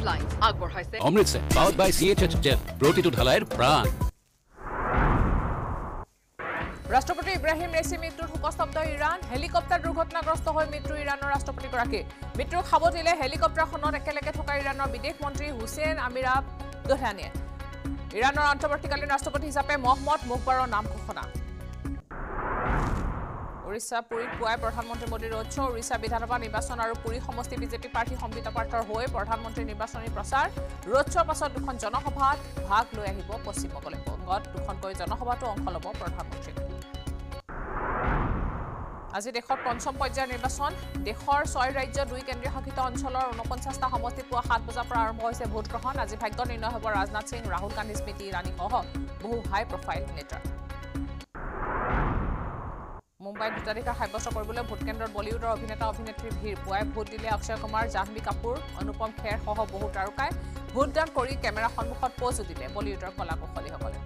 Headlines আগবঢ়াইছে Amritsar powered by CHH jet প্ৰতিটো ঢালাইৰ প্ৰাণ ৰাষ্ট্ৰপতি ইব্ৰাহিম ৰেইছিৰ মৃত্যুৰ শোকস্তব্ধ ইৰাণ হেলিকপ্টাৰ দুৰ্ঘটনাগ্ৰস্ত হৈ মৃত্যু ইৰাণৰ ৰাষ্ট্ৰপতিগৰাকী মৃত্যুৰ খাবতিলে হেলিকপ্টাৰখনত একেলগে থকা ইৰাণৰ বিদেশ মন্ত্ৰী হুছেইন আমিৰ আবদোলানিয়ে ইৰাণৰ অন্তৰ্বৰ্তীকালীন ৰাষ্ট্ৰপতি হিচাপে মহম্মদ মুখবাৰৰ নাম ঘোষণা উৰিষ্যা পুৰীত পুৱাই প্ৰধানমন্ত্ৰী মোদীৰ ৰোড শ্ব' উৰিষ্যা বিধানসভা নিৰ্বাচন আৰু পুৰী সমষ্টি বিজেপি প্ৰাৰ্থী সম্বিত পাৰ্থৰ হৈ প্ৰধানমন্ত্ৰীৰ নিৰ্বাচনী প্ৰচাৰ ৰোড শ্ব'ৰ পাছত দুখন জনসভাত ভাগ লৈ আহিব পশ্চিমবংগলৈ বংগত দুখনকৈ জনসভাতো অংশ ল'ব প্ৰধানমন্ত্ৰী আজি দেশৰ পঞ্চম পৰ্যায়ৰ নিৰ্বাচন দেশৰ 6 ৰাজ্য 2 কেন্দ্ৰীয় শাসিত অঞ্চলৰ 49টা সমষ্টিত পুৱা 7 বজাৰ পৰা আৰম্ভ হৈছে ভোট গ্ৰহণ আজি ভাগ্য নিৰ্ণয় হ'ব ৰাজনাথ সিং ৰাহুল গান্ধী স্মৃতি ইৰাণী সহ বহু হাই প্ৰফাইল নেতাৰ মুম্বাইত ভোটাধিকাৰ সাব্যস্ত কৰিবলৈ ভোটকেন্দ্ৰত বলিউডৰ অভিনেতা অভিনেত্ৰীৰ ভিৰ পুৱাই ভোট দিলে অক্ষয় কুমাৰ জাহ্নৱী কাপুৰ অনুপম খেৰ সহ বহু তাৰকাই ভোটদান কৰি কেমেৰা সন্মুখত পজো দিলে বলিউডৰ কলা কুশলীসকলে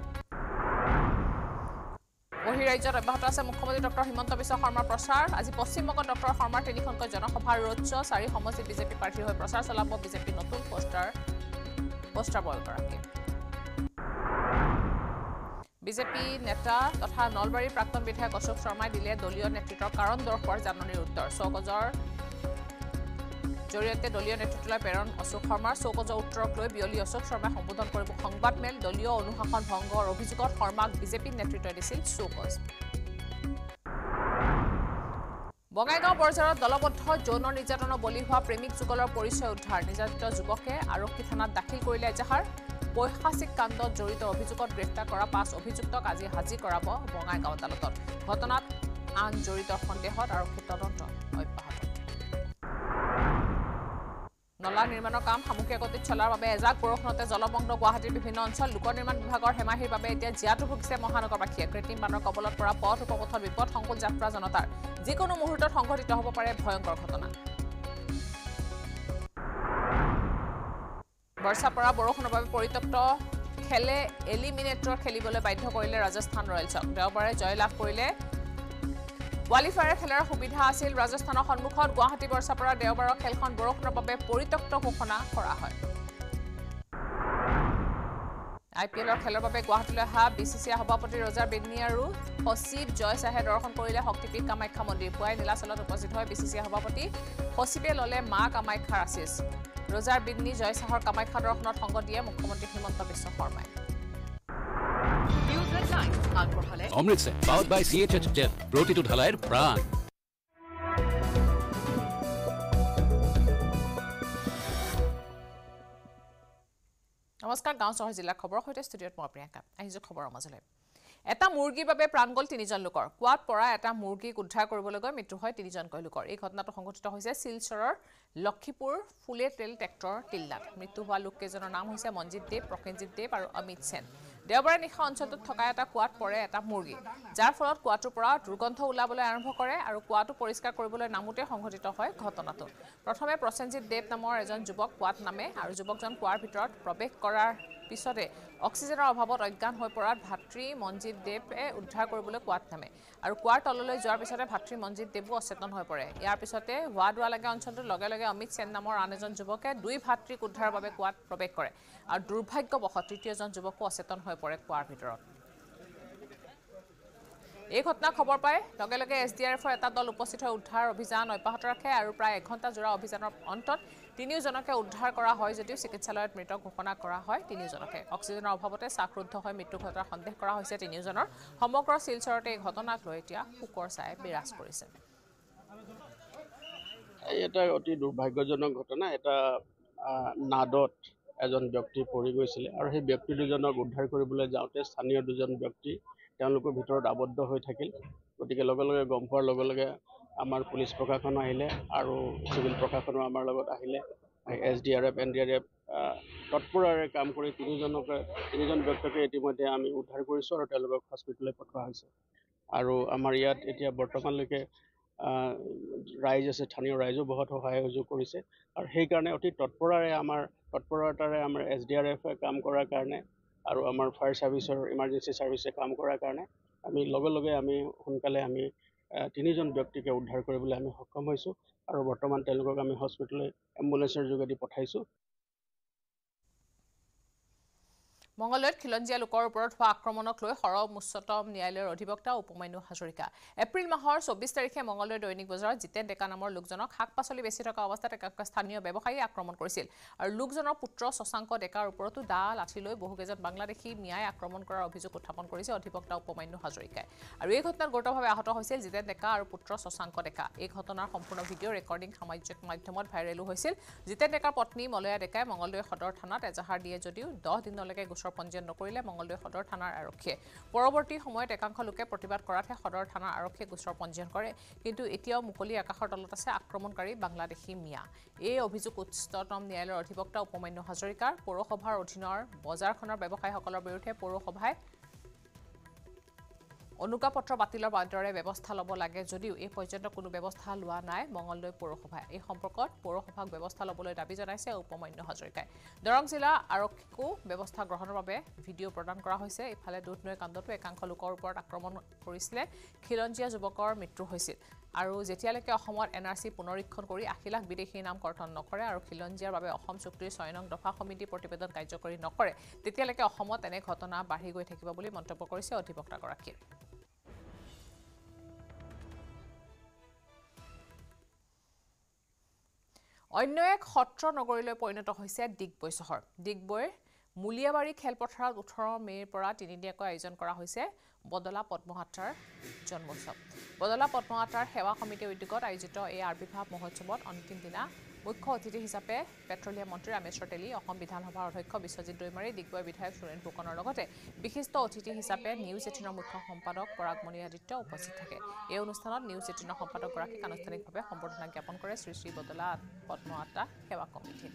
বহিৰাজ্যত অব্যাহত আছে মুখ্যমন্ত্ৰী ডক্টৰ হিমন্ত বিশ্ব শৰ্মাৰ প্ৰচাৰ আজি পশ্চিমবংগত ডক্টৰ শৰ্মাৰ 3খনকৈ জনসভাৰ ৰোড শ্ব' 4 সমষ্টিত বিজেপি প্ৰাৰ্থীৰ হৈ প্ৰচাৰ চলাব বিজেপি নতুন পোষ্টাৰ বয়গৰাকী বিজেপি নেতা তথা নলবাৰীৰ প্ৰাক্তন বিধায়ক অশোক শৰ্মাই দিলে দলীয় নেতৃত্বৰ কাৰণ দৰ্শোৱাৰ জাননীৰ উত্তৰ চৌকজৰ জৰিয়তে দলীয় নেতৃত্বলৈ প্ৰেৰণ অশোক শৰ্মাৰ চৌকজৰ উত্তৰক লৈ বিয়লি অশোক শৰ্মাই সম্বোধন কৰিব সংবাদমেল দলীয় অনুশাসন ভংগৰ অভিযোগত শৰ্মাক বিজেপিৰ নেতৃত্বই দিছিল চৌকজ বঙাইগাঁও বৰঝাৰত দলবদ্ধ যৌন নিৰ্যাতনৰ বলি হোৱা প্ৰেমিক যুগলৰ পৰিচয় উদ্ধাৰ নিৰ্যাতিত যুৱকে আৰক্ষী থানাত দাখিল কৰিলে এজাহাৰ পৈশাচিক কাণ্ডত জড়িত অভিযোগত গ্ৰেপ্তাৰ কৰা 5 অভিযুক্তক আজি হাজিৰ কৰাব বঙাইগাঁও আদালতত ঘটনাত আন জড়িত সন্দেহত আৰক্ষী তদন্ত অব্যাহত নলা নিৰ্মাণৰ কাম সামগ্ৰিক গতিত চলাৰ বাবে এজাক বৰষুণতে জলমগ্ন গুৱাহাটীৰ বিভিন্ন অঞ্চল লোক নিৰ্মাণ বিভাগৰ হেমাহিৰ বাবে এতিয়া জিয়াটো ভুগিছে মহানগৰবাসীয়ে কৃত্ৰিম বানৰ কবলত পৰা পথ উপপথত বিপদ সংকুল যাত্ৰা জনতাৰ যিকোনো মুহূৰ্তত সংঘটিত হ'ব পাৰে ভয়ংকৰ ঘটনা বৰ্ষা পৰা বৰষুণৰ বাবে পৰিত্যক্ত খেলে এলিমিনেটৰ খেলিবলৈ বাধ্য কৰিলে ৰাজস্থান ৰয়েলছক দেওবাৰে জয় লাভ কৰিলে কোৱালিফায়াৰ খেলাৰ সুবিধা আছিল ৰাজস্থানৰ সন্মুখত গুৱাহাটী বৰ্ষাপাৰা দেওবাৰৰ খেলখন বৰষুণৰ বাবে পৰিত্যক্ত ঘোষণা কৰা হয় IPLৰ খেলৰ বাবে গুৱাহাটীলৈ অহা BCCI সভাপতি ৰজাৰ বিদনী আৰু সচিব জয় চাহে দৰ্শন কৰিলে শক্তিপীঠ কামাখ্যা মন্দিৰ পুৱাই নীলাচলত উপস্থিত হৈ BCCI সভাপতি সচিবে ল'লে মা কামাখ্যাৰ আশীষ ৰজাৰ বিদনী জয় চাহৰ কামাখ্যা দৰ্শনত সংগ দিয়ে মুখ্যমন্ত্ৰী হিমন্ত বিশ্ব শৰ্মাই নিউজ হেডলাইন্স আগবঢ়ালে Amritsar powered by CHH jet প্ৰতিটো ঢালাইৰ প্ৰাণ নমস্কাৰ গাঁও চহৰ জিলাৰ খবৰৰ সৈতে ষ্টুডিঅ'ত মই প্ৰিয়ংকা আহিছো খবৰৰ মাজলৈ এটা মুৰ্গীৰ বাবে প্ৰাণ গ'ল 3জন লোকৰ কুৱাত পৰা এটা মুৰ্গীক উদ্ধাৰ কৰিবলৈ গৈ মৃত্যু হয় 3জনকৈ লোকৰ এই ঘটনাটো সংঘটিত হৈছে শিলচৰৰ লক্ষীপুৰ ফুলে তেল ট্ৰেক্টৰ টিল্লাত মৃত্যু হোৱা লোককেইজনৰ নাম হৈছে মনজিত দেৱ প্ৰসেনজিত দেৱ আৰু অমিত সেন দেওবাৰে নিশা অঞ্চলটোত থকা এটা কুৱাত পৰে এটা মুৰ্গী যাৰ ফলত কুৱাটোৰ পৰা দুৰ্গন্ধ ওলাবলৈ আৰম্ভ কৰে আৰু কুৱাটো পৰিষ্কাৰ কৰিবলৈ নামোতে সংঘটিত হয় ঘটনাটো প্ৰথমে প্ৰসেনজিত দেৱ নামৰ এজন যুৱক কুৱাত নামে আৰু যুৱকজন কুৱাৰ ভিতৰত প্ৰৱেশ কৰাৰ পিছতে অক্সিজেনৰ অভাৱত অজ্ঞান হৈ পৰাত ভাতৃ মনজিত দেৱে উদ্ধাৰ কৰিবলৈ কুৱাত নামে আৰু কুৱাৰ তললৈ যোৱাৰ পিছতে ভাতৃ মনজিত দেৱো অচেতন হৈ পৰে ইয়াৰ পিছতে হোৱা দুৱা লাগে অঞ্চলটোৰ লগে লগে অমিত সেন নামৰ আন এজন যুৱকে 2 ভাতৃক উদ্ধাৰৰ বাবে কুৱাত প্ৰৱেশ কৰে আৰু দুৰ্ভাগ্যবশত তৃতীয়জন যুৱকো অচেতন হৈ পৰে কুৱাৰ ভিতৰত এই ঘটনা খবৰ পাই লগে লগে SDRFৰ এটা দল উপস্থিত হৈ উদ্ধাৰ অভিযান অব্যাহত ৰাখে আৰু প্ৰায় 1 ঘণ্টা জোৰা অভিযানৰ অন্তত 3জনকে উদ্ধাৰ কৰা হয় যদিও চিকিৎসালয়ত মৃত ঘোষণা কৰা হয় 3জনকে অক্সিজেনৰ অভাৱতে শ্বাসৰুদ্ধ হৈ মৃত্যু ঘটাৰ সন্দেহ কৰা হৈছে 3জনৰ সমগ্ৰ শিলচৰতে এই ঘটনাক লৈ এতিয়া শোকৰ ছায়া বিৰাজ কৰিছে এটা অতি দুৰ্ভাগ্যজনক ঘটনা এটা নাদত এজন ব্যক্তি পৰি গৈছিল আৰু সেই ব্যক্তি দুজনক উদ্ধাৰ কৰিবলৈ যাওঁতে স্থানীয় দুজন ব্যক্তি তেওঁলোকৰ ভিতৰত আবদ্ধ হৈ থাকিল গতিকে লগে লগে গম পোৱাৰ লগে লগে আমাৰ পুলিচ প্ৰশাসন আহিলে আৰু চিভিল প্ৰশাসনো আমাৰ লগত আহিলে SDRF NDRF তৎপৰৰে কাম কৰি 3জন ব্যক্তিকে ইতিমধ্যে আমি উদ্ধাৰ কৰিছো আৰু তেওঁলোকক হস্পিটেললৈ পঠোৱা হৈছে আৰু আমাৰ ইয়াত এতিয়া বৰ্তমানলৈকে ৰাইজ আছে স্থানীয় ৰাইজো বহুত সহায় সহযোগ কৰিছে আৰু সেই কাৰণে অতি তৎপৰতাৰে আমাৰ SDRF কাম কৰাৰ কাৰণে আৰু আমাৰ ফায়াৰ সাৰ্ভিসৰ ইমাৰ্জেন্সি সাৰ্ভিসে কাম কৰাৰ কাৰণে আমি লগে লগে আমি সোনকালে আমি 3জন ব্যক্তিকে উদ্ধাৰ কৰিবলৈ আমি সক্ষম হৈছো আৰু বৰ্তমান তেওঁলোকক আমি হস্পিটেললৈ এম্বুলেন্সৰ যোগেদি পঠাইছো মংগলদৈত খিলঞ্জীয়া লোকৰ ওপৰত হোৱা আক্ৰমণক লৈ সৰব উচ্চতম ন্যায়ালয়ৰ অধিবক্তা উপমান্যু হাজৰিকা এপ্ৰিল মাহৰ 24 তাৰিখে মংগলদৈ দৈনিক বজাৰত জিতেন ডেকা নামৰ লোকজনক শাক-পাচলি বেচি থকা অৱস্থাত এক স্থানীয় ব্যৱসায়ী আক্ৰমণ কৰিছিল আৰু লোকজনৰ পুত্ৰ শশাংক ডেকাৰ ওপৰতো দা লাঠি লৈ বহুকেইজন বাংলাদেশী মিয়াই আক্ৰমণ কৰাৰ অভিযোগ উত্থাপন কৰিছে অধিবক্তা উপমান্যু হাজৰিকাই আৰু এই ঘটনাত গুৰুতৰভাৱে আহত হৈছিল জিতেন ডেকা আৰু পুত্ৰ শশাংক ডেকা এই ঘটনাৰ সম্পূৰ্ণ ভিডিঅ' ৰেকৰ্ডিং সামাজিক মাধ্যমত ভাইৰেল হৈছিল জিতেন ডেকাৰ পত্নী মলয়া ডেকাই মংগলদৈ সদৰ থানাত এজাহাৰ দিয়ে যদিও 10 দিনলৈকে গোচৰ পঞ্জীয়ন নকৰিলে মংগলদৈ সদৰ থানাৰ আৰক্ষীয়ে পৰৱৰ্তী সময়ত একাংশ লোকে প্ৰতিবাদ কৰাতহে সদৰ থানাৰ আৰক্ষীয়ে গোচৰ পঞ্জীয়ন কৰে কিন্তু এতিয়াও মুকলি আকাশৰ তলত আছে আক্ৰমণকাৰী বাংলাদেশী মিয়া এই অভিযোগ উচ্চতম ন্যায়ালয়ৰ অধিবক্তা উপমান্যু হাজৰিকাৰ পৌৰসভাৰ অধীনৰ বজাৰখনৰ ব্যৱসায়ীসকলৰ বিৰুদ্ধে পৌৰসভাই অনুজ্ঞাপত্ৰ বাতিলৰ বাদৰে ব্যৱস্থা ল'ব লাগে যদিও এই পৰ্যন্ত কোনো ব্যৱস্থা লোৱা নাই মংগলদৈ পৌৰসভাই এই সম্পৰ্কত পৌৰসভাক ব্যৱস্থা ল'বলৈ দাবী জনাইছে উপমান্যু হাজৰিকাই দৰং জিলা আৰক্ষীকো ব্যৱস্থা গ্ৰহণৰ বাবে ভিডিঅ' প্ৰদান কৰা হৈছে ইফালে দুধনৈ কাণ্ডতো একাংশ লোকৰ ওপৰত আক্ৰমণ কৰিছিলে খিলঞ্জীয়া যুৱকৰ মৃত্যু হৈছিল আৰু যেতিয়ালৈকে অসমত এনআৰচি পুনৰীক্ষণ কৰি 80 লাখ বিদেশীৰ নাম কৰ্তন নকৰে আৰু খিলঞ্জীয়াৰ বাবে অসম চুক্তিৰ 6 নং দফা সমিতি প্ৰতিবেদন কাৰ্যকৰী নকৰে তেতিয়ালৈকে অসমত এনে ঘটনা বাঢ়ি গৈ থাকিব বুলি মন্তব্য কৰিছে অধিবক্তাগৰাকীয়ে অন্য এক সত্ৰ নগৰীলৈ পৰিণত হৈছে ডিগবৈ চহৰ ডিগবৈৰ মুলিয়াবাৰী খেলপথাৰত 18 মে'ৰ পৰা তিনিদিনীয়াকৈ আয়োজন কৰা হৈছে বদলা পদ্মহাতাৰ জন্মোৎসৱ বদলা পদ্মহাতাৰ সেৱা সমিতিৰ উদ্যোগত আয়োজিত এই আবিৰ্ভাৱ মহোৎসৱত অন্তিম দিনা মুখ্য অতিথি হিচাপে পেট্ৰলিয়াম মন্ত্ৰী ৰামেশ্বৰ তেলী অসম বিধানসভাৰ অধ্যক্ষ বিশ্বজিৎ দৈমাৰী ডিগবৈ বিধায়ক সুৰেন ফুকনৰ লগতে বিশিষ্ট অতিথি হিচাপে নিউজ 18ৰ মুখ্য সম্পাদক পৰাগমণি আদিত্য উপস্থিত থাকে এই অনুষ্ঠানত নিউজ 18ৰ সম্পাদকগৰাকীক আনুষ্ঠানিকভাৱে সম্বৰ্ধনা জ্ঞাপন কৰে শ্ৰী শ্ৰী বদলা পদ্মহাতা সেৱা কমিটি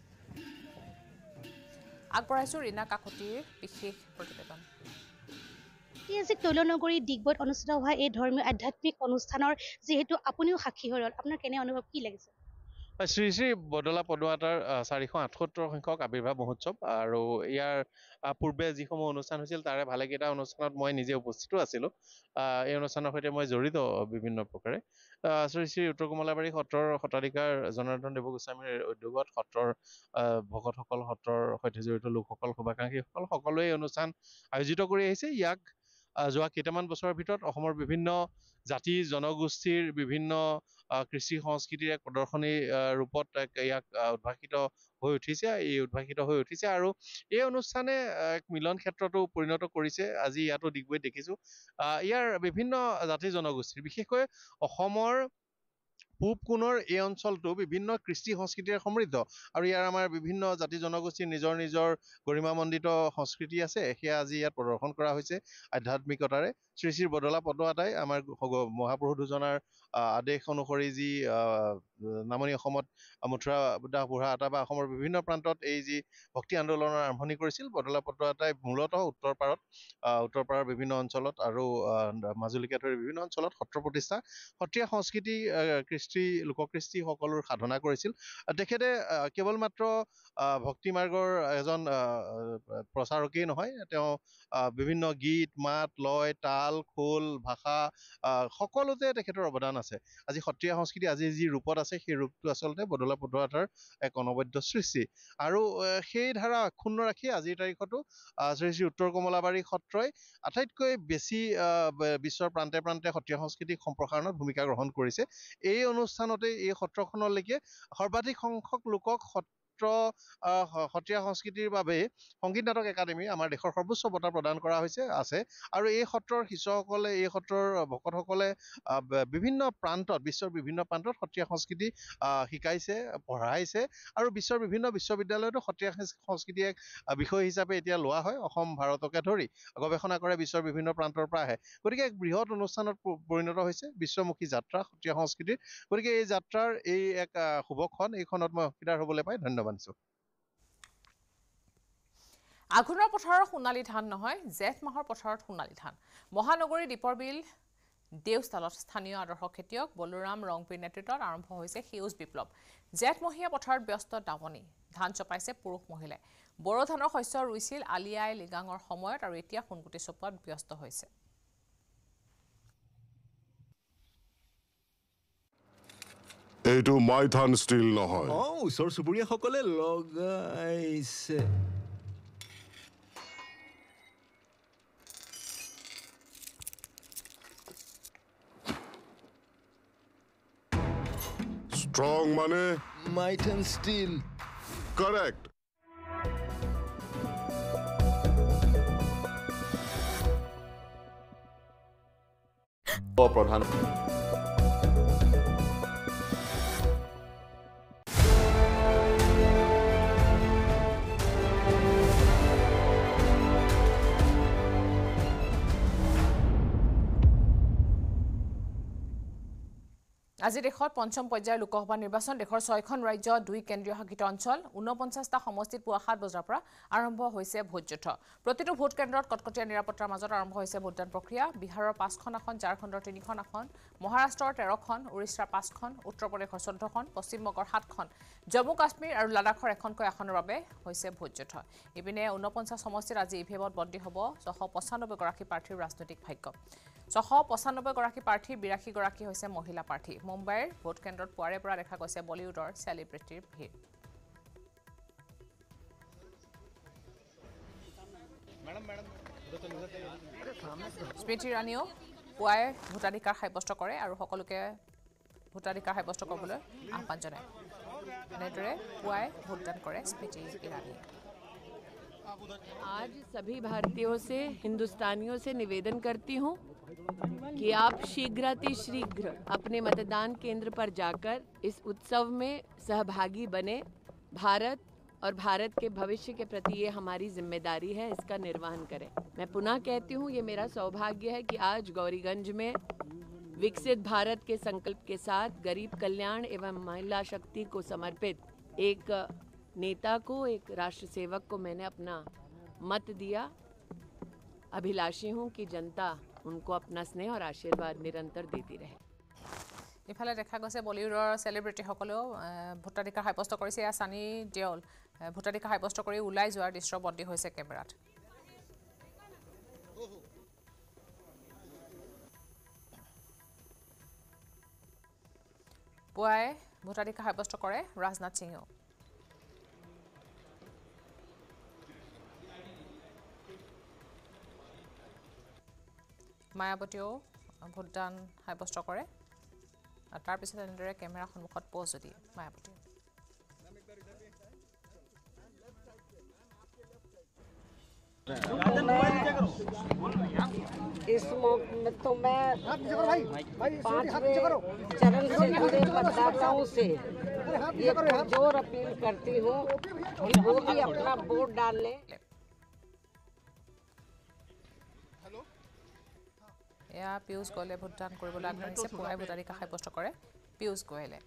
আগবঢ়াইছো ৰীনা কাকতিৰ বিশেষ প্ৰতিবেদন ঐতিহাসিক তৈলনগৰী ডিগবৈত অনুষ্ঠিত হোৱা এই ধৰ্মীয় আধ্যাত্মিক অনুষ্ঠানৰ যিহেতু আপুনিও সাক্ষী হৈ ৰ'ল আপোনাৰ কেনে অনুভৱ কি লাগিছে শ্ৰী শ্ৰী বদলা পদ্মহাতাৰ 478 সংখ্যক আবিৰ্ভাৱ মহোৎসৱ আৰু ইয়াৰ পূৰ্বে যিসমূহ অনুষ্ঠান হৈছিল তাৰে ভালেকেইটা অনুষ্ঠানত মই নিজে উপস্থিতো আছিলোঁ এই অনুষ্ঠানৰ সৈতে মই জড়িত বিভিন্ন প্ৰকাৰে শ্ৰী শ্ৰী উত্তৰ কমলাবাৰী সত্ৰৰ সত্ৰাধিকাৰ জনাৰ্দন দেৱ গোস্বামীৰ উদ্যোগত সত্ৰৰ ভকতসকল সত্ৰৰ সৈতে জড়িত লোকসকল শুভাকাংক্ষীসকল সকলোৱে এই অনুষ্ঠান আয়োজিত কৰি আহিছে ইয়াক যোৱা কেইটামান বছৰৰ ভিতৰত অসমৰ বিভিন্ন জাতি জনগোষ্ঠীৰ বিভিন্ন কৃষি সংস্কৃতিৰ এক প্ৰদৰ্শনী ৰূপত ইয়াক উদ্ভাসিত হৈ উঠিছে আৰু এই অনুষ্ঠানে এক মিলন ক্ষেত্ৰতো পৰিণত কৰিছে আজি ইয়াতো ডিগবৈত দেখিছোঁ ইয়াৰ বিভিন্ন জাতি জনগোষ্ঠীৰ বিশেষকৈ অসমৰ পূব কোণৰ এই অঞ্চলটো বিভিন্ন কৃষ্টি সংস্কৃতিৰে সমৃদ্ধ আৰু ইয়াৰ আমাৰ বিভিন্ন জাতি জনগোষ্ঠীৰ নিজৰ নিজৰ গৰিমামণ্ডিত সংস্কৃতি আছে সেয়া আজি ইয়াত প্ৰদৰ্শন কৰা হৈছে আধ্যাত্মিকতাৰে শ্ৰী শ্ৰী বদলা পদ্মহাতাই আমাৰ মহাপুৰুষ দুজনাৰ আদেশ অনুসৰি যি নামনি অসমত মথুৰা দাস বুঢ়া আটা বা অসমৰ বিভিন্ন প্ৰান্তত এই যি ভক্তি আন্দোলনৰ আৰম্ভণি কৰিছিল বদলা পদ্মহাতাই মূলতঃ উত্তৰ পাৰৰ বিভিন্ন অঞ্চলত আৰু মাজুলীকে ধৰি বিভিন্ন অঞ্চলত সত্ৰ প্ৰতিষ্ঠা সত্ৰীয়া সংস্কৃতি লোককৃষ্টি সকলোৰ সাধনা কৰিছিল তেখেতে কেৱল মাত্ৰ ভক্তি মাৰ্গৰ এজন প্ৰচাৰকেই নহয় তেওঁ বিভিন্ন গীত মাত লয় তাল খোল ভাষা সকলোতে তেখেতৰ অৱদান আছে আজি সত্ৰীয়া সংস্কৃতি আজি যি ৰূপত আছে সেই ৰূপটো আচলতে বদলা পদ্মহাতাৰ এক অনবদ্য সৃষ্টি আৰু সেই ধাৰা অক্ষুণ্ণ ৰাখি আজিৰ তাৰিখতো শ্ৰী শ্ৰী উত্তৰ কমলাবাৰী সত্ৰই আটাইতকৈ বেছি বিশ্বৰ প্ৰান্তে প্ৰান্তে সত্ৰীয়া সংস্কৃতিক সম্প্ৰসাৰণত ভূমিকা গ্ৰহণ কৰিছে এই অনুষ্ঠানতে এই সত্ৰখনলৈকে সৰ্বাধিক সংখ্যক লোকক সত্ৰীয়া সংস্কৃতিৰ বাবে সংগীত নাটক একাডেমি আমাৰ দেশৰ সৰ্বোচ্চ বঁটা প্ৰদান কৰা আছে আৰু এই সত্ৰৰ শিষ্যসকলে এই সত্ৰৰ ভকতসকলে বিভিন্ন প্ৰান্তত বিশ্বৰ বিভিন্ন প্ৰান্তত সত্ৰীয়া সংস্কৃতি শিকাইছে পঢ়াইছে আৰু বিশ্বৰ বিভিন্ন বিশ্ববিদ্যালয়তো সত্ৰীয়া সংস্কৃতি এক বিষয় হিচাপে এতিয়া লোৱা হয় অসম ভাৰতকে ধৰি গৱেষণা কৰে বিশ্বৰ বিভিন্ন প্ৰান্তৰ পৰা আহে গতিকে এক বৃহৎ অনুষ্ঠানত পৰিণত হৈছে বিশ্বমুখী যাত্ৰা সত্ৰীয়া সংস্কৃতিৰ গতিকে এই যাত্ৰাৰ এই এক শুভক্ষণ এইখনত মই অংশীদাৰ হ'বলৈ পাই ধন্যবাদ দিছোঁ আঘোণৰ পথাৰৰ সোণালী ধান নহয় জেঠ মাহৰ পথাৰত সোণালী ধান মহানগৰী দীপৰ বিল দেউস্থালত স্থানীয় আদৰ্শ খেতিয়ক বলোৰাম ৰংপিৰ নেতৃত্বত আৰম্ভ হৈছে সেউজ বিপ্লৱ জেঠমহীয়া পথাৰত ব্যস্ত দাৱনী ধান চপাইছে পুৰুষ মহিলাই বড়ো ধানৰ শস্য ৰুইছিল আলিয়াই লিগাঙৰ সময়ত আৰু এতিয়া সোণগুটি চপোৱাত ব্যস্ত হৈছে এইটো মাইথান ষ্টিল নহয় ওচৰ চুবুৰীয়াসকলে লগাইছে Strong মানে Myton Steel. correct. প্ৰধান আজি দেশত পঞ্চম পৰ্যায়ৰ লোকসভা নিৰ্বাচন দেশৰ 6খন ৰাজ্য 2 কেন্দ্ৰীয় শাসিত অঞ্চল 49টা সমষ্টিত পুৱা 7 বজাৰ পৰা আৰম্ভ হৈছে ভোটযুদ্ধ প্ৰতিটো ভোট কেন্দ্ৰত কটকটীয়া নিৰাপত্তাৰ মাজত আৰম্ভ হৈছে ভোটদান প্ৰক্ৰিয়া বিহাৰৰ 5খন আসন ঝাৰখণ্ডৰ 3খন আসন মহাৰাষ্ট্ৰৰ 13খন উৰিষ্যাৰ 5খন উত্তৰ প্ৰদেশৰ 14খন পশ্চিমবংগৰ 7খন জম্মু কাশ্মীৰ আৰু লাডাখৰ এখনকৈ আসনৰ বাবে হৈছে ভোটযুদ্ধ ইপিনে 49 সমষ্টিত আজি ইভিএমত বন্দী হ'ব 695 গৰাকী প্ৰাৰ্থীৰ ৰাজনৈতিক ভাগ্য 695 গৰাকী প্ৰাৰ্থীৰ 82 গৰাকী হৈছে মহিলা প্ৰাৰ্থী মুম্বাইৰ ভোট কেন্দ্ৰত পুৱাৰে পৰা দেখা গৈছে বলিউডৰ সেলিব্ৰিটিৰ ভিৰ স্মৃতি ইৰাণীও পুৱাই ভোটাধিকাৰ সাব্যস্ত কৰে আৰু সকলোকে ভোটাধিকাৰ সাব্যস্ত কৰিবলৈ আহ্বান জনায় এনেদৰে পুৱাই ভোটদান কৰে স্মৃতি ইৰাণীয়ে आज सभी भारतीयों से हिंदुस्तानियों से निवेदन करती हूँ कि आप शीघ्रातिशीघ्र अपने मतदान केंद्र पर जाकर इस उत्सव में सहभागी बने भारत और भारत के भविष्य के प्रति ये हमारी जिम्मेदारी है इसका निर्वहन करें मैं पुनः कहती हूँ ये मेरा सौभाग्य है कि आज गौरीगंज में विकसित भारत के संकल्प के साथ गरीब कल्याण एवं महिला शक्ति को समर्पित एक नेता को एक राष्ट्र सेवक को मैंने अपना मत दिया अभिलाषी हूँ कि जनता उनको अपना स्नेह और आशीर्वाद निरंतर देती रहे ইফালে দেখা গৈছে বলিউডৰ সেলিব্ৰিটিসকলেও ভোটাধিকাৰ সাব্যস্ত কৰিছে এয়া সানি দেওল ভোটাধিকাৰ সাব্যস্ত কৰি ওলাই যোৱাৰ দৃশ্য বন্দী হৈছে কেমেৰাত পুৱাই ভোটাধিকাৰ সাব্যস্ত কৰে ৰাজনাথ সিঙেও মায়াবতীও ভোটদান সাব্যস্ত কৰে আৰু তাৰ পিছত এনেদৰে কেমেৰা সন্মুখত প'জ দিয়ে মায়াবতী इस मौके में तो मैं 5वें चरण से जुड़े मतदाताओं से ये पुरजोर अपील करती हूँ कि वो भी अपना वोट डालने এয়া পিয়ুষ গোয়েলে ভোটদান কৰিবলৈ আগবাঢ়িছে পুৱাই ভোটাধিকাৰ সাব্যস্ত কৰে পিয়ুষ গোয়েলে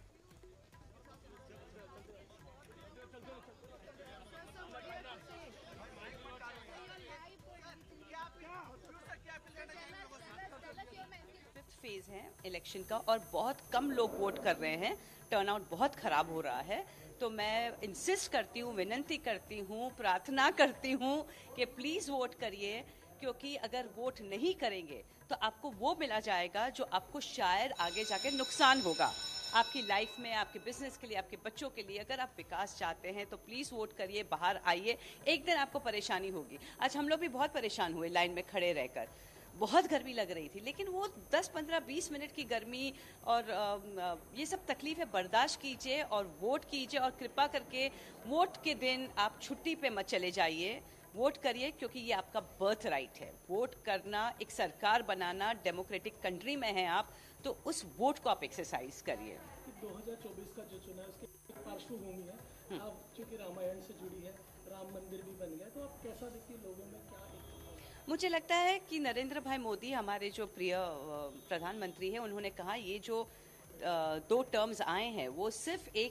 फेज है इलेक्शन का और बहुत कम लोग वोट कर रहे हैं टर्नआउट बहुत खराब हो रहा है तो मैं इंसिस्ट करती हूँ विनंती करती हूँ प्रार्थना करती हूँ कि प्लीज़ वोट करिए क्योंकि अगर वोट नहीं करेंगे तो आपको वो मिला जाएगा जो आपको शायद आगे जाके नुकसान होगा आपकी लाइफ में आपके बिजनेस के लिए आपके बच्चों के लिए अगर आप विकास चाहते हैं तो प्लीज़ वोट करिए बाहर आइए एक दिन आपको परेशानी होगी आज हम लोग भी बहुत परेशान हुए लाइन में खड़े रहकर बहुत गर्मी लग रही थी लेकिन वो 10, 15, 20 मिनट की गर्मी और ये सब तकलीफ़ें बर्दाश्त कीजिए और वोट कीजिए और कृपा करके वोट के दिन आप छुट्टी पे मत चले जाइए वोट करिए क्योंकि ये आपका बर्थ राइट है वोट करना एक सरकार बनाना डेमोक्रेटिक कंट्री में है आप तो उस वोट को आप एक्सरसाइज करिए 2024 का जो चुनाव उसकी पार्श्वभूमि है आप चूंकि रामायण से जुड़ी है राम मंदिर भी बन गया तो आप कैसा देखती है लोगों में क्या मुझे लगता है कि नरेंद्र भाई मोदी हमारे जो प्रिय प्रधानमंत्री हैं उन्होंने कहा ये जो 2 टर्म्स आए हैं वो सिर्फ एक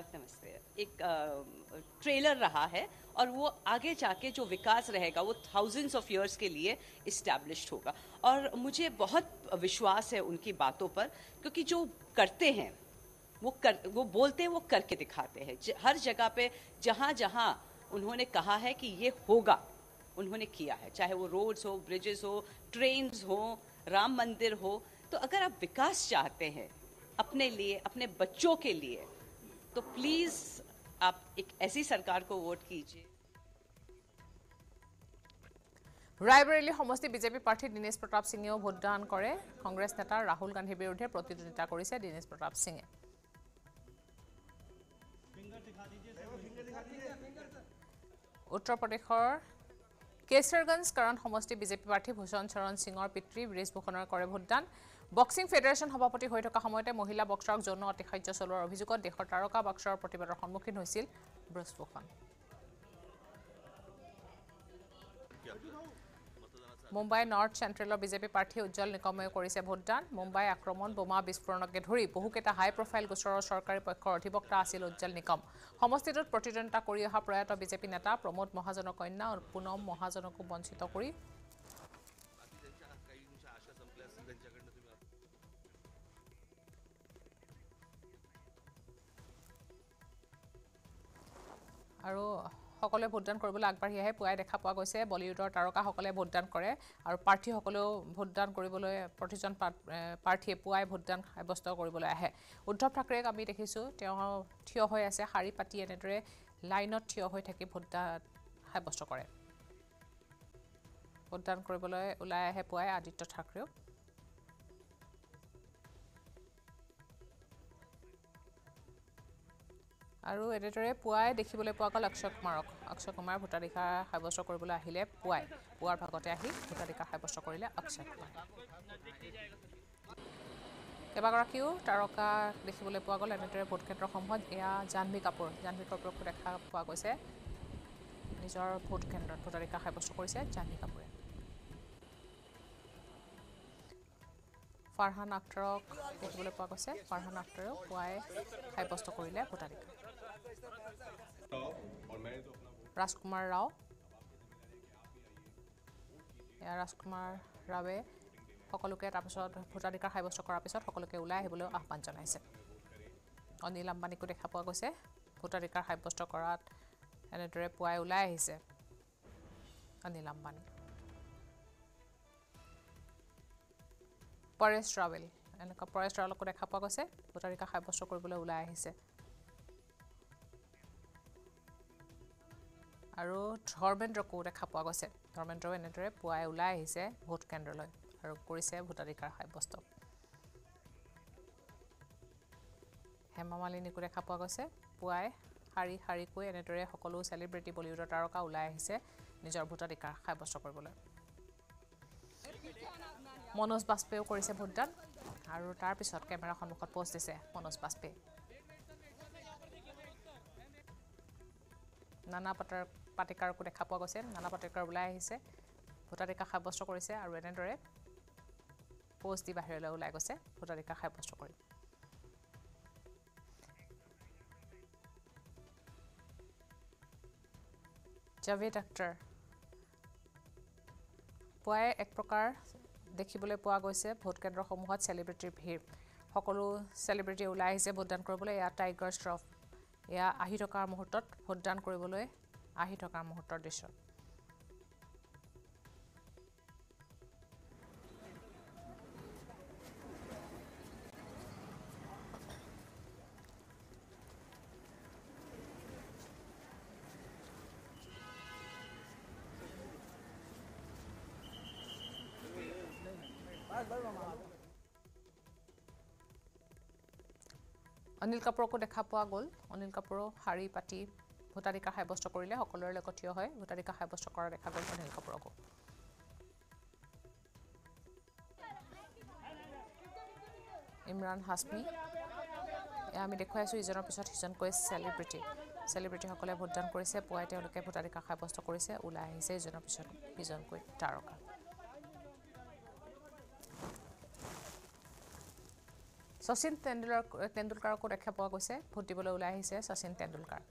ट्रेलर रहा है और वो आगे जाके जो विकास रहेगा वो थाउजेंड्स ऑफ इयर्स के लिए इस्टेब्लिश्ड होगा और मुझे बहुत विश्वास है उनकी बातों पर क्योंकि जो करते हैं वो बोलते हैं वो करके दिखाते हैं हर जगह पे जहाँ जहाँ उन्होंने कहा है कि ये होगा उन्होंने किया है चाहे वो रोड्स हो ब्रिजेस हो ट्रेन्स हो राम मंदिर हो तो अगर आप विकास चाहते हैं अपने लिए अपने बच्चों के लिए तो प्लीज़ आप एक ऐसी सरकार को वोट कीजिए रायबरेली समष्टि बीजेपी प्रार्थी दिनेश प्रताप सिंहेও ভোটদান কৰে কংগ্ৰেছ নেতা ৰাহুল গান্ধীৰ বিৰুদ্ধে প্ৰতিদ্বন্দ্বিতা কৰিছে দিনেশ প্ৰতাপ সিংহে উত্তৰ প্ৰদেশৰ কেশৰগঞ্জ কাৰণ সমষ্টি বিজেপি প্ৰাৰ্থী ভূষণ চৰণ সিঙৰ পিতৃ ব্ৰিজভূষণৰ কৰে ভোটদান বক্সিং ফেডাৰেশ্যন সভাপতি হৈ থকা সময়তে মহিলা বক্সাৰক যৌন অতিশায্য চলোৱাৰ অভিযোগত দেশৰ তাৰকা বক্সাৰৰ প্ৰতিবাদৰ সন্মুখীন হৈছিল ব্ৰিজভূষণ মুম্বাই নৰ্থ চেণ্ট্ৰেলৰ বিজেপি প্ৰাৰ্থী উজ্জ্বল নিকমে কৰিছে ভোটদান মুম্বাই আক্ৰমণ বোমা বিস্ফোৰণকে ধৰি বহুকেইটা হাই প্ৰফাইল গোচৰৰ চৰকাৰী পক্ষৰ অধিবক্তা আছিল উজ্জ্বল নিকম সমষ্টিটোত প্ৰতিদ্বন্দ্বিতা কৰি অহা প্ৰয়াত বিজেপি নেতা প্ৰমোদ মহাজনৰ কন্যা পুনম মহাজনকো বঞ্চিত কৰি আৰু সকলোৱে ভোটদান কৰিবলৈ আগবাঢ়ি আহে পুৱাই দেখা পোৱা গৈছে বলিউডৰ তাৰকাসকলে ভোটদান কৰে আৰু প্ৰাৰ্থীসকলেও ভোটদান কৰিবলৈ প্ৰতিজন প্ৰাৰ্থীয়ে পুৱাই ভোটদান সাব্যস্ত কৰিবলৈ আহে উদ্ধৱ ঠাকৰেক আমি দেখিছোঁ তেওঁ থিয় হৈ আছে শাৰী পাতি এনেদৰে লাইনত থিয় হৈ থাকি ভোটদান সাব্যস্ত কৰে ভোটদান কৰিবলৈ ওলাই আহে পুৱাই আদিত্য ঠাকৰেও আৰু এনেদৰে পুৱাই দেখিবলৈ পোৱা গ'ল অক্ষয় কুমাৰ ভোটাধিকাৰ সাব্যস্ত কৰিবলৈ আহিলে পুৱাৰ ভাগতে আহি ভোটাধিকাৰ সাব্যস্ত কৰিলে অক্ষয় কুমাৰ কেইবাগৰাকীও তাৰকা দেখিবলৈ পোৱা গ'ল এনেদৰে ভোট কেন্দ্ৰসমূহত এয়া জাহ্নৱী কাপুৰকো দেখা পোৱা গৈছে নিজৰ ভোট কেন্দ্ৰত ভোটাধিকাৰ সাব্যস্ত কৰিছে জাহ্নৱী কাপুৰে ফাৰহান আখতাৰক দেখিবলৈ পোৱা গৈছে ফাৰহান আখতাৰেও পুৱাই সাব্যস্ত কৰিলে ভোটাধিকাৰ ৰাজকুমাৰ ৰাও ৰাজকুমাৰ ৰাৱে সকলোকে তাৰপিছত ভোটাধিকাৰ সাব্যস্ত কৰাৰ পিছত সকলোকে ওলাই আহিবলৈ আহ্বান জনাইছে অনিল আম্বানীকো দেখা পোৱা গৈছে ভোটাধিকাৰ সাব্যস্ত কৰাত এনেদৰে পুৱাই ওলাই আহিছে অনিল আম্বানী পৰেশ ৰাৱলকো দেখা পোৱা গৈছে ভোটাধিকাৰ সাব্যস্ত কৰিবলৈ ওলাই আহিছে আৰু ধৰ্মেন্দ্ৰকো দেখা পোৱা গৈছে ধৰ্মেন্দ্ৰও এনেদৰে পুৱাই ওলাই আহিছে ভোট কেন্দ্ৰলৈ আৰু কৰিছে ভোটাধিকাৰ সাব্যস্ত হেমা মালিনীকো দেখা পোৱা গৈছে পুৱাই শাৰীকৈ এনেদৰে সকলো চেলিব্ৰিটি বলিউডৰ তাৰকা ওলাই আহিছে নিজৰ ভোটাধিকাৰ সাব্যস্ত কৰিবলৈ মনোজ বাজপেয়ীও কৰিছে ভোটদান আৰু তাৰ পিছত কেমেৰা সন্মুখত পোষ্ট দিছে মনোজ বাজপেয়ী নানা পাটেকাৰকো দেখা পোৱা গৈছে নানা পাটেকাৰ ওলাই আহিছে ভোটাধিকাৰ সাব্যস্ত কৰিছে আৰু এনেদৰে পোষ্ট দি বাহিৰলৈ ওলাই গৈছে ভোটাধিকাৰ সাব্যস্ত কৰি জাভেদ আখতাৰ পুৱাই এক প্ৰকাৰ দেখিবলৈ পোৱা গৈছে ভোট কেন্দ্ৰসমূহত চেলিব্ৰিটিৰ ভিৰ সকলো চেলিব্ৰিটি ওলাই আহিছে ভোটদান কৰিবলৈ এয়া টাইগাৰ শ্ৰফ এয়া আহি থকাৰ মুহূৰ্তত ভোটদান কৰিবলৈ আহি থকাৰ মুহূৰ্তৰ দৃশ্য অনিল কাপুৰকো দেখা পোৱা গ'ল অনিল কাপুৰো শাৰী পাতি ভোটাধিকাৰ সাব্যস্ত কৰিলে সকলোৰে লগত থিয় হৈ ভোটাধিকাৰ সাব্যস্ত কৰা দেখা গ'ল অনিল কাপুৰকো ইমৰান হাছমি আমি দেখুৱাই আছোঁ ইজনৰ পিছত সিজনকৈ চেলিব্ৰিটিসকলে ভোটদান কৰিছে পুৱাই তেওঁলোকে ভোটাধিকাৰ সাব্যস্ত কৰিছে ওলাই আহিছে ইজনৰ পিছত সিজনকৈ তাৰকা শচীন তেণ্ডুলকাৰকো দেখা পোৱা গৈছে ভোট দিবলৈ ওলাই আহিছে শচীন তেণ্ডুলকাৰ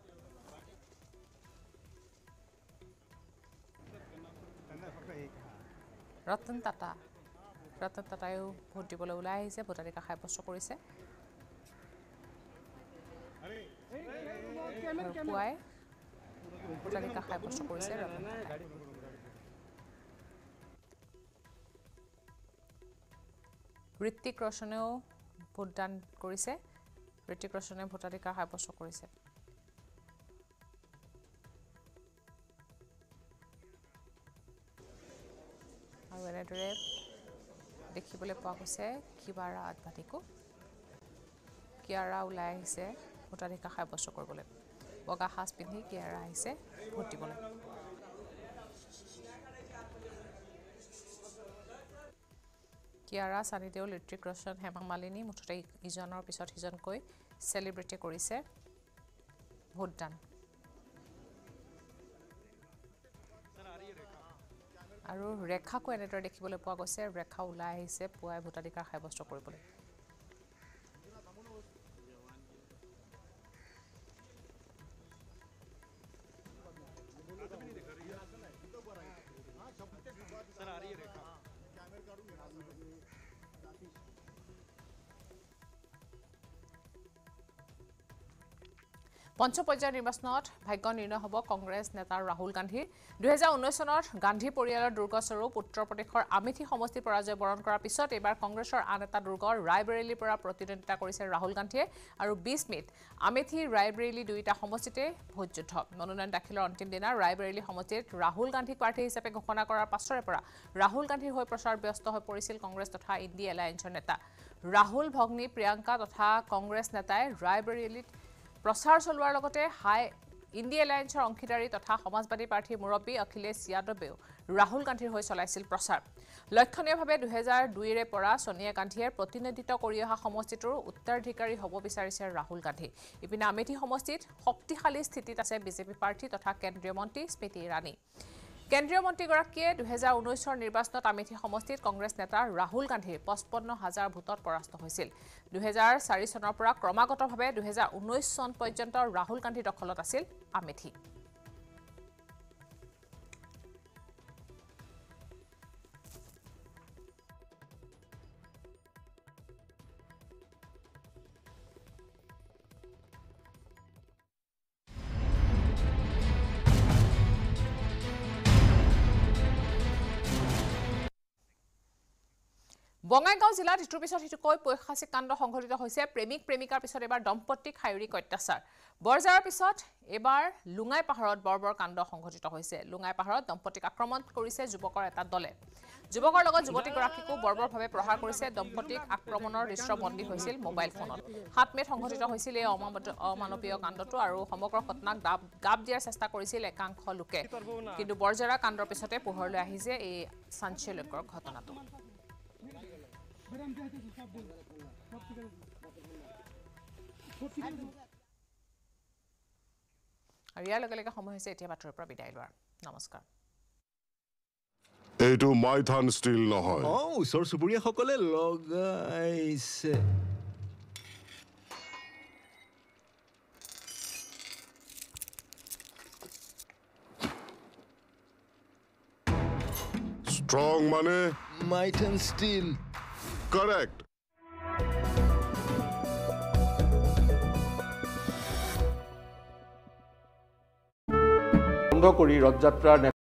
ৰতন টাটায়ো ভোট দিবলৈ ওলাই আহিছে ভোটাধিকাৰ সাব্যস্ত কৰিছে পুৱাই ভোটাধিকাৰ সাব্যস্ত কৰিছে ৰতন টাটাই ঋত্বিক ৰোশনেও ভোটদান কৰিছে ঋত্বিক ৰোশনে ভোটাধিকাৰ সাব্যস্ত কৰিছে আৰু এনেদৰে দেখিবলৈ পোৱা গৈছে কিয়াৰা ওলাই আহিছে ভোটাধিকাৰ সাব্যস্ত কৰিবলৈ বগা সাজ পিন্ধি কিয়াৰা আহিছে ভোট দিবলৈ কিয়াৰা সানি দেওল ঋত্বিক ৰোশন হেমা মালিনী মুঠতে ইজনৰ পিছত সিজনকৈ সেলিব্ৰিটি কৰিছে ভোটদান আৰু ৰেখাকো এনেদৰে দেখিবলৈ পোৱা গৈছে ৰেখা ওলাই আহিছে পুৱাই ভোটাধিকাৰ সাব্যস্ত কৰিবলৈ পঞ্চম পৰ্যায়ৰ নিৰ্বাচনত ভাগ্য নিৰ্ণয় হ'ব কংগ্ৰেছ নেতা ৰাহুল গান্ধীৰ 2019 চনত গান্ধী পৰিয়ালৰ দুৰ্গস্বৰূপ উত্তৰ প্ৰদেশৰ আমেথি সমষ্টিত পৰাজয় বৰণ কৰাৰ পিছত এবাৰ কংগ্ৰেছৰ আন এটা দুৰ্গ ৰায়বেৰেলীৰ পৰা প্ৰতিদ্বন্দ্বিতা কৰিছে ৰাহুল গান্ধীয়ে আৰু 20 মে'ত আমেথি ৰায়বেৰেলী দুয়োটা সমষ্টিতে ভোটযুদ্ধ মনোনয়ন দাখিলৰ অন্তিম দিনা ৰায়বেৰেলী সমষ্টিত ৰাহুল গান্ধীক প্ৰাৰ্থী হিচাপে ঘোষণা কৰাৰ পাছৰে পৰা ৰাহুল গান্ধীৰ হৈ প্ৰচাৰ ব্যস্ত হৈ পৰিছিল কংগ্ৰেছ তথা ইণ্ডি এলায়েন্সৰ নেতা ৰাহুল ভগ্নী প্ৰিয়ংকা তথা কংগ্ৰেছ নেতাই ৰায়বেৰেলীত প্ৰচাৰ চলোৱাৰ লগতে হাই ইণ্ডি এলায়েন্সৰ অংশীদাৰী তথা সমাজবাদী পাৰ্টিৰ মুৰব্বী অখিলেশ যাদৱেও ৰাহুল গান্ধীৰ হৈ চলাইছিল প্ৰচাৰ লক্ষণীয়ভাৱে 2002ৰে পৰা সোনিয়া গান্ধীয়ে প্ৰতিনিধিত্ব কৰি অহা সমষ্টিটোৰ উত্তৰাধিকাৰী হ'ব বিচাৰিছে ৰাহুল গান্ধী ইপিনে আমেথি সমষ্টিত শক্তিশালী স্থিতিত আছে বিজেপি প্ৰাৰ্থী তথা কেন্দ্ৰীয় মন্ত্ৰী স্মৃতি ইৰাণী কেন্দ্ৰীয় মন্ত্ৰীগৰাকীয়ে 2019ৰ নিৰ্বাচনত আমেথি সমষ্টিত কংগ্ৰেছ নেতা ৰাহুল গান্ধীৰ 55,000 ভোটত পৰাস্ত হৈছিল 2004 চনৰ পৰা ক্ৰমাগতভাৱে 2019 চন পৰ্যন্ত ৰাহুল গান্ধী দখলত আছিল আমেথি বঙাইগাঁও জিলাত ইটোৰ পিছত সিটোকৈ পৈশাচিক কাণ্ড সংঘটিত হৈছে প্ৰেমিক প্ৰেমিকাৰ পিছত এবাৰ দম্পতীক শাৰীৰিক অত্যাচাৰ বৰজাৰৰ পিছত এবাৰ লুঙাই পাহাৰত বৰ্বৰ কাণ্ড সংঘটিত হৈছে লুঙাই পাহাৰত দম্পতীক আক্ৰমণ কৰিছে যুৱকৰ এটা দলে যুৱকৰ লগত যুৱতীগৰাকীকো বৰ্বৰভাৱে প্ৰহাৰ কৰিছে দম্পতীক আক্ৰমণৰ দৃশ্য বন্দী হৈছিল মোবাইল ফোনত 7 মে'ত সংঘটিত হৈছিল এই অমানৱীয় কাণ্ডটো আৰু সমগ্ৰ ঘটনাক গাপ দিয়াৰ চেষ্টা কৰিছিল একাংশ লোকে কিন্তু বৰজাৰা কাণ্ডৰ পিছতে পোহৰলৈ আহিছে এই চাঞ্চল্যকৰ ঘটনাটো আৰু ইয়াৰ লগে লগে সময় হৈছে এতিয়া বাতৰিৰ পৰা বিদায় লোৱাৰ নমস্কাৰ এইটো মাইথান ষ্টিল নহয় ওচৰ চুবুৰীয়াসকলে লগাইছে ষ্ট্ৰং মানে মাইথান ষ্টিল কাৰেক্ট বন্ধ কৰি ৰথযাত্ৰাৰ